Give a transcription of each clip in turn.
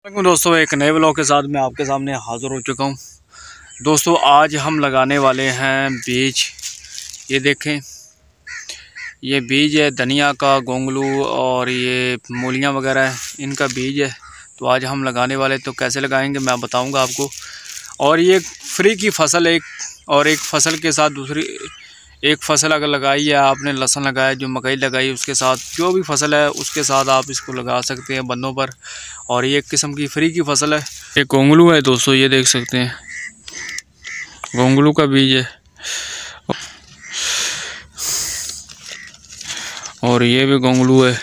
दोस्तों, एक नए ब्लॉग के साथ मैं आपके सामने हाज़िर हो चुका हूँ। दोस्तों, आज हम लगाने वाले हैं बीज। ये देखें, ये बीज है धनिया का, गोंगलू और ये मूलियाँ वगैरह है, इनका बीज है। तो आज हम लगाने वाले, तो कैसे लगाएंगे मैं बताऊंगा आपको। और ये फ्री की फसल एक, और एक फसल के साथ दूसरी एक फसल अगर लगाई है आपने, लहसुन लगाया, जो मकई लगाई, उसके साथ जो भी फसल है उसके साथ आप इसको लगा सकते हैं बंदों पर। और ये एक किस्म की फ्री की फसल है। ये गोंगलू है दोस्तों, ये देख सकते हैं, गोंगलू का बीज है। और ये भी गोंगलू है,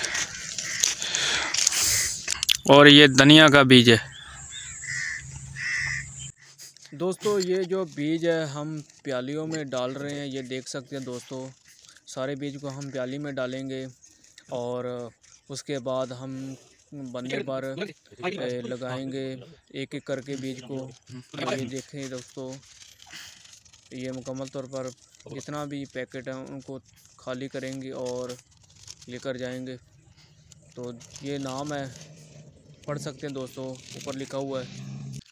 और ये धनिया का बीज है। दोस्तों, ये जो बीज है हम प्यालियों में डाल रहे हैं, ये देख सकते हैं दोस्तों। सारे बीज को हम प्याली में डालेंगे और उसके बाद हम बंदे पर लगाएंगे एक एक करके बीज को। ये देखें दोस्तों, ये मुकम्मल तौर पर जितना भी पैकेट है उनको खाली करेंगे और लेकर जाएंगे। तो ये नाम है, पढ़ सकते हैं दोस्तों, ऊपर लिखा हुआ है।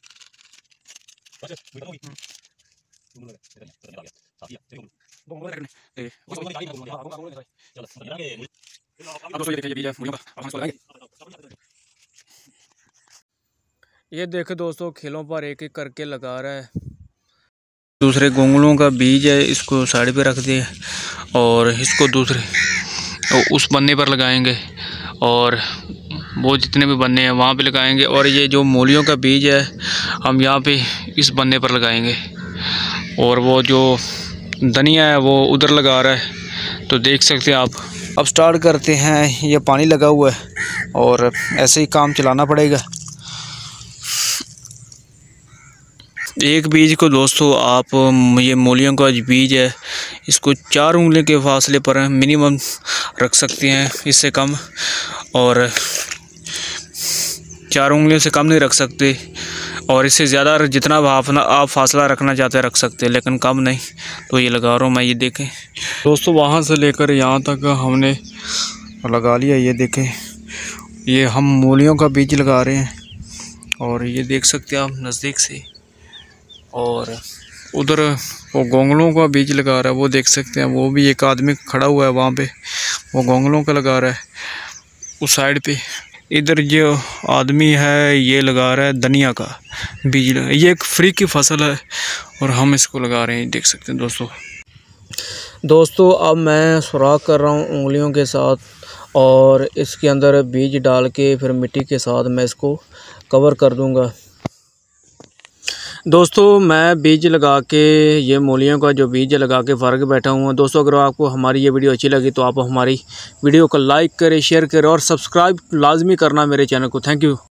ये देखे दोस्तों, खिलों पर एक एक करके लगा रहा है। दूसरे गोंगलों का बीज है, इसको साइड पे रख दिए और इसको दूसरे उस बन्ने पर लगाएंगे और वो जितने भी बन्ने हैं वहाँ पे लगाएंगे। और ये जो मूलियों का बीज है हम यहाँ पे इस बन्ने पर लगाएंगे, और वो जो धनिया है वो उधर लगा रहा है। तो देख सकते हैं आप। अब स्टार्ट करते हैं। ये पानी लगा हुआ है और ऐसे ही काम चलाना पड़ेगा। एक बीज को दोस्तों आप, ये मूलियों का बीज है, इसको 4 उंगली के फासले पर मिनिमम रख सकते हैं, इससे कम। और 4 उंगलियों से कम नहीं रख सकते, और इससे ज़्यादा जितना आप फासला रखना चाहते हैं रख सकते हैं, लेकिन कम नहीं। तो ये लगा रहा हूँ मैं। ये देखें दोस्तों, वहाँ से लेकर यहाँ तक हमने लगा लिया। ये देखें, ये हम मूलियों का बीज लगा रहे हैं, और ये देख सकते हैं आप नज़दीक से। और उधर वो गोंगलों का बीज लगा रहा है, वो देख सकते हैं। वो भी एक आदमी खड़ा हुआ है वहाँ पे, वो गोंगलों का लगा रहा है उस साइड पे। इधर जो आदमी है ये लगा रहा है धनिया का बीज। ये एक फ्री की फसल है और हम इसको लगा रहे हैं, देख सकते हैं दोस्तों। अब मैं सुराख कर रहा हूँ उंगलियों के साथ, और इसके अंदर बीज डाल के फिर मिट्टी के साथ मैं इसको कवर कर दूँगा। दोस्तों, मैं बीज लगा के, ये मूलियों का जो बीज लगा के फ़र्क बैठा हूँ। दोस्तों, अगर आपको हमारी ये वीडियो अच्छी लगी तो आप हमारी वीडियो को लाइक करें, शेयर करें और सब्सक्राइब लाजमी करना मेरे चैनल को। Thank you.